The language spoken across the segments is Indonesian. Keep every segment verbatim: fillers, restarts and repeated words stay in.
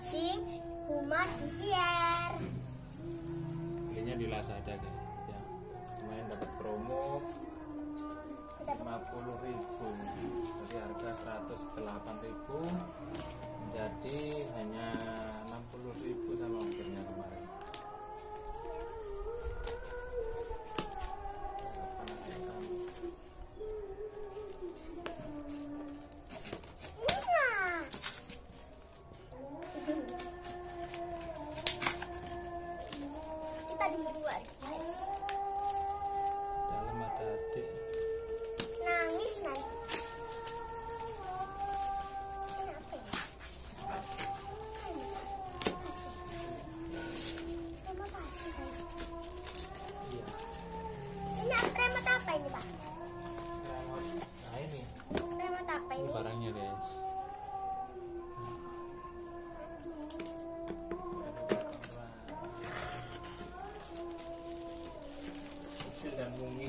unboxing Huma D V R. Belinya di Lazada guys. Ya, kemarin dapat promo lima puluh ribu, jadi harga seratus delapan ribu jadi hanya enam puluh ribu sama ongkirnya kemarin. Kita di luar, guys. Dalam ada adik. Nangis nanti. Ini apa ya? Remote pasir. Iya. Ini remote apa ini, Pak? Remote. Nah ini. Remote apa Ini ini? barangnya guys. Kecil dan mungil.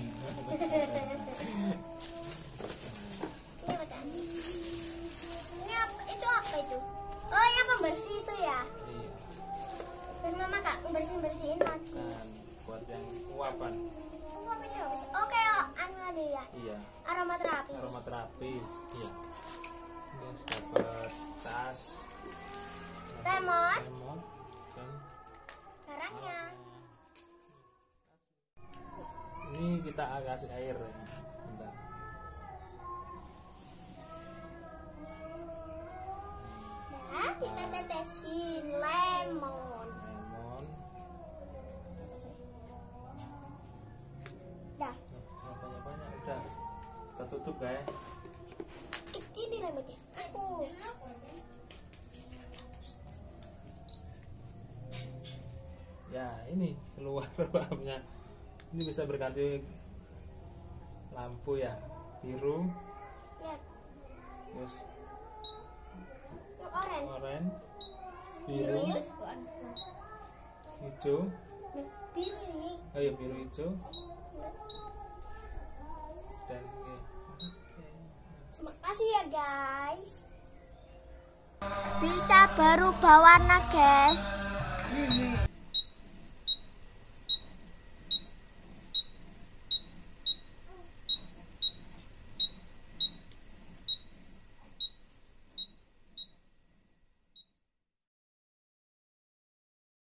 Ini apa tadi? Ini apa? Itu apa itu? Oh, yang pembersih itu ya. Iya. Dan mama kak bersihin-bersihin lagi. Dan buat yang uapan. Oh, apa itu? Oh, kayak anu ada ya. Iya. Aromaterapi. Aromaterapi. Iya. Guys dapat tas, Lemon. lemon, dan Barangnya. ini kita kasih air. Bentar. Nah, kita tetesin lemon. Lemon. Dah. Nah, jangan banyak-banyak udah. Kita tutup guys. Ini remote-nya. Aku. Ya ini keluar babnya. Ini bisa berganti lampu ya, biru, Lihat. terus Yang oranye. oranye, biru, Biru. hijau. Nah, biru ini. Oh ya biru hijau. Dan ini. Terima kasih ya guys. Bisa berubah warna guys.